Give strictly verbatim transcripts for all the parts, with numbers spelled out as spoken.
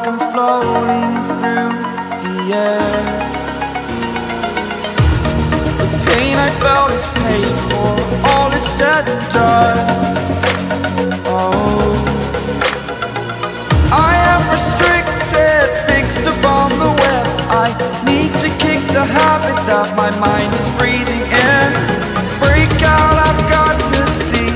like I'm floating through the air. The pain I felt is paid for, all is said and done. Oh, I am restricted, fixed upon the web. I need to kick the habit that my mind is breathing in. Break out, I've got to see.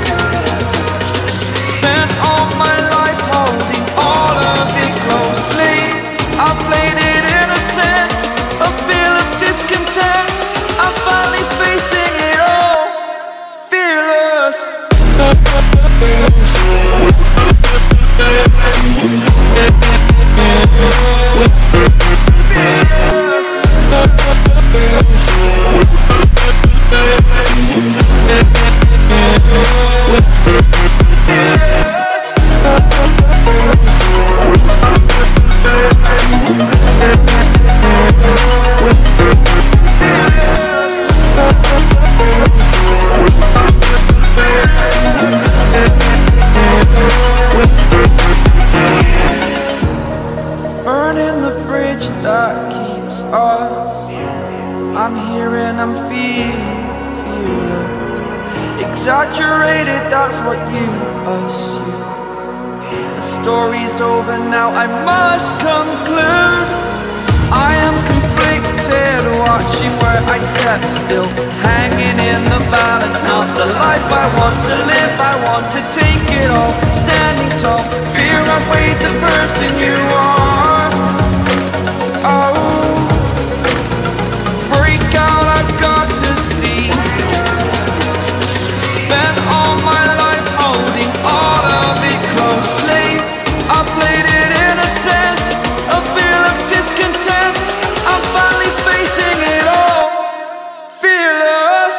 Spent all my life holding all of it closely. I played it innocent, a feel of discontent. I'm finally facing it all, fearless. Burning the bridge that keeps us. I'm here and I'm feeling fearless. Exaggerated, that's what you assume. The story's over now, I must conclude. I am conflicted, watching where I step still, hanging in the balance. Not the life I want to live, I want to take it all. Standing tall, fear outweighed the person you are. Oh, break out, I've got to see. Spent all my life holding all of it closely. I played it innocent, a feel of discontent. I'm finally facing it all, fearless.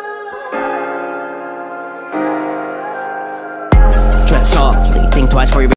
Tread softly, think twice before you